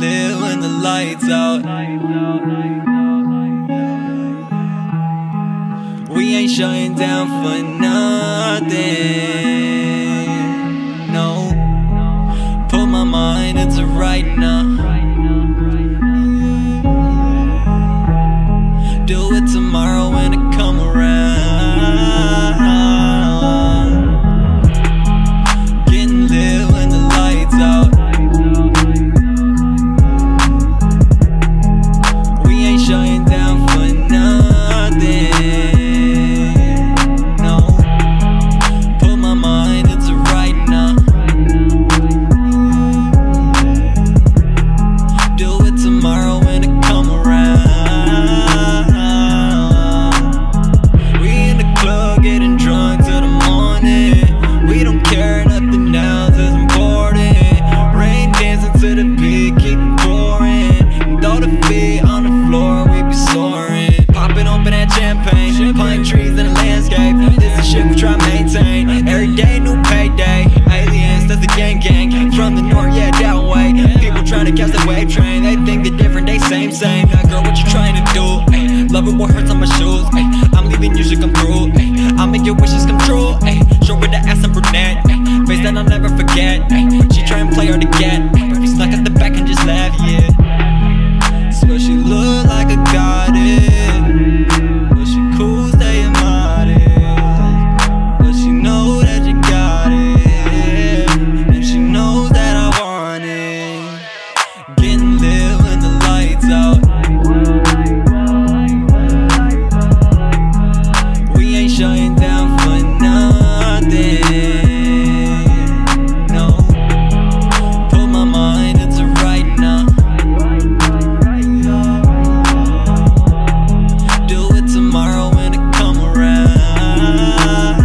live when the lights out. We ain't shutting down for nothing. No, put my mind into right now. Do it tomorrow when it come around. Getting lit when the lights out. We ain't shutting down for nothing. Tomorrow when it come around, we in the club getting drunk till the morning. We don't care, nothing else is important. Rain dancing to the beat, keep it pouring. Throw the feet on the floor, we be soaring. Popping open that champagne, pine trees in the landscape. This is shit we try to maintain. Every day new payday. Aliens, that's the gang gang. From the north, yeah, that way. People trying to catch the wave train. They think they're different, they same. Now girl, what you trying to do? Ay, love it, what hurts on my shoes. Ay, I'm leaving, you should come through. Ay, I'll make your wishes come true. Ay, short with the ass and brunette. Ay, face that I'll never forget. Ay, she try and play hard to get. Ay, but we snuck at the back and just laugh, yeah. Swear she look like a goddess, but she cool, staying modest. But she know that you got it, and she knows that I want it. Getting lit when the lights out. We ain't shutting down for nothing. No, put my mind into right now. Do it tomorrow when it come around.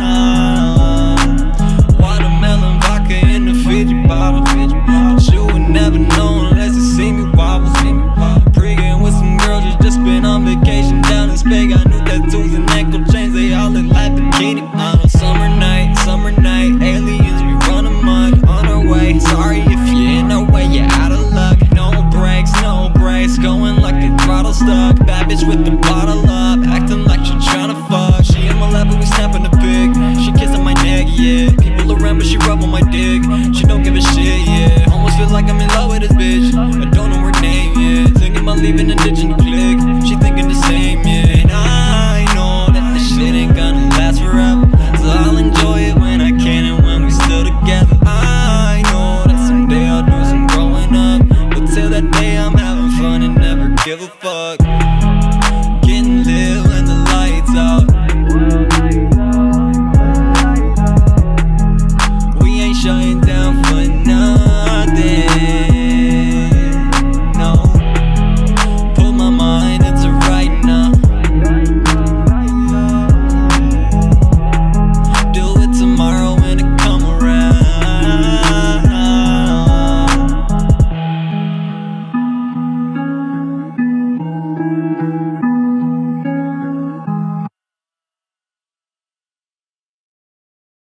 Watermelon vodka in the Fiji bottle. But you would never know unless you see me wobble. Pre-game with some girls who just been on vacation down in Spain. Got new tattoos and ankle chains, they all look like bikini models. Summer night, aliens we run amok on our way. Sorry if you're in our way, you're out of luck. No brakes, going like the throttle stuck. Bad bitch with the bottle up, acting like she tryna fuck. She in my lap but we snapping the pic. She kissing my neck, yeah. People around but she rub on my dick. She don't give a shit, yeah. Almost feel like I'm in love with this bitch. I don't know her name, yeah. Thinking about leaving the ditch